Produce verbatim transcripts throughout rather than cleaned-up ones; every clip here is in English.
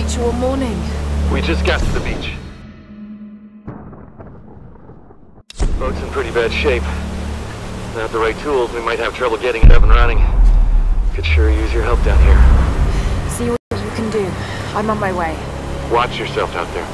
unusual morning. We just got to the beach. Boat's in pretty bad shape. Without the right tools, we might have trouble getting it up and running. Could sure use your help down here. See what you can do. I'm on my way. Watch yourself out there.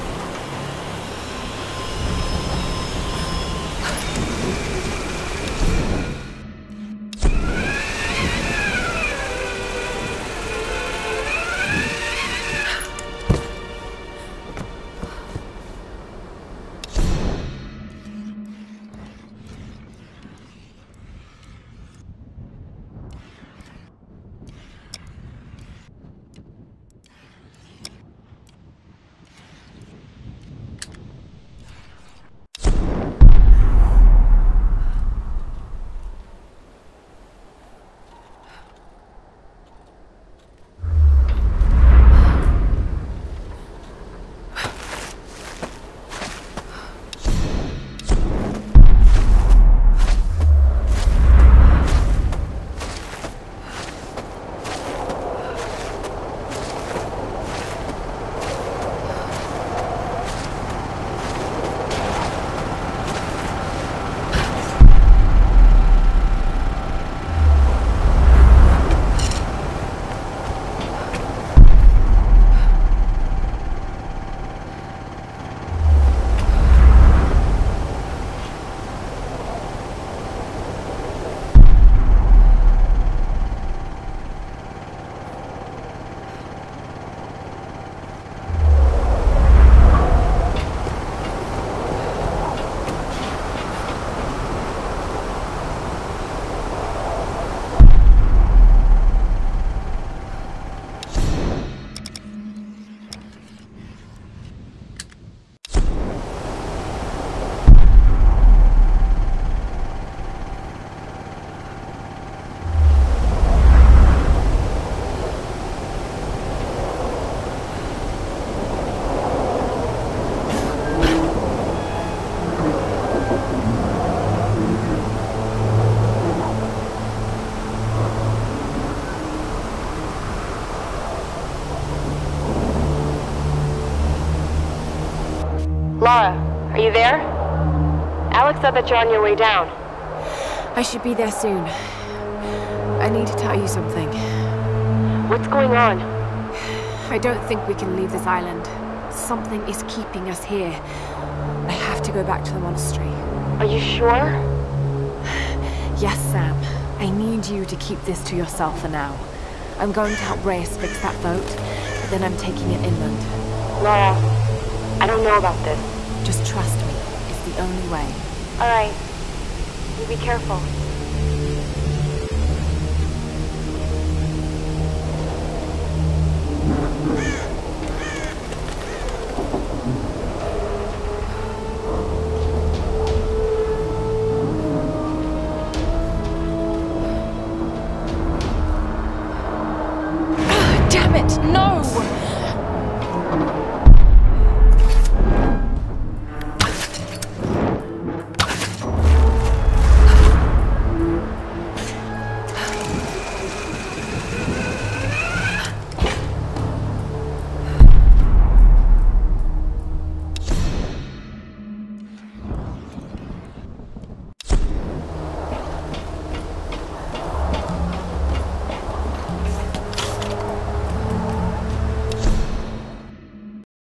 Lara, are you there? Alex said that you're on your way down. I should be there soon. I need to tell you something. What's going on? I don't think we can leave this island. Something is keeping us here. I have to go back to the monastery. Are you sure? Yes, Sam. I need you to keep this to yourself for now. I'm going to help Reyes fix that boat, but then I'm taking it inland. Lara, I don't know about this. Just trust me. It's the only way. All right. You be careful. Yeah.